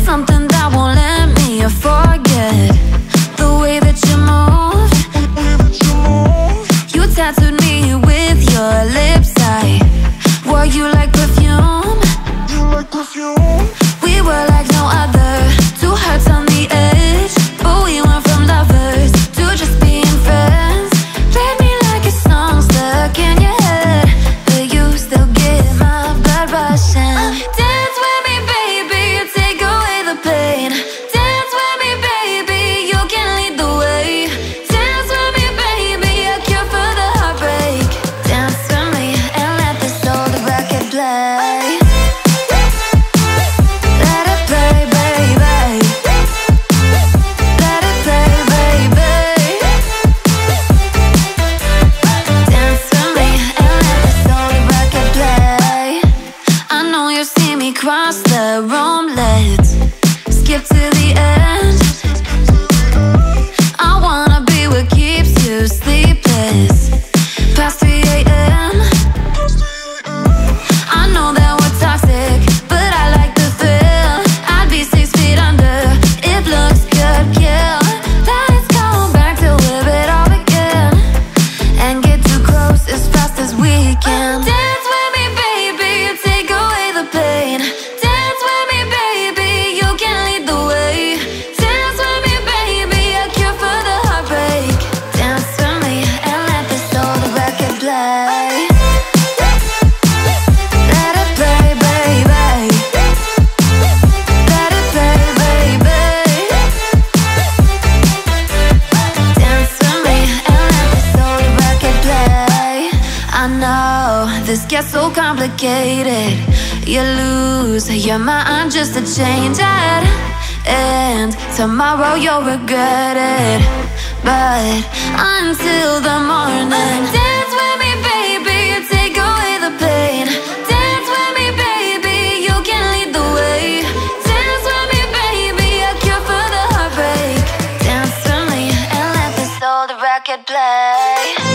something that won't let me forget the way that you move. You tattooed me with your lips. I wore you like perfume. We were like no other, two hearts on the edge, but we went from lovers to just being friends. Played me like a song stuck in your head, but you still get my blood rushing. Dance with me, baby, you take away the pain. Dance with me, baby, you can lead the way. Dance with me, baby, a cure for the heartbreak. Dance with me and let this old record play. Let it play, baby. Let it play, baby. Dance with me and let this old record play. I know you see me cross the room, let's skip to the end. I wanna be what keeps you sleepless past 3 a.m. I know that we're toxic, but I like the thrill. I'd be 6 feet under if looks could kill. Let's go back to live it all again and get too close as fast as we can. Dance with me, baby, you take away the pain. Dance with me, baby, you can lead the way. Dance with me, baby, a cure for the heartbreak. Dance with me and let this old record play. Let it play, baby. Let it play, baby. Dance with me and let this old record play. I know this gets so complicated. You lose your mind just to change it, and tomorrow you'll regret it. But until the morning, dance with me, baby, you take away the pain. Dance with me, baby, you can lead the way. Dance with me, baby, a cure for the heartbreak. Dance with me and let this old record play.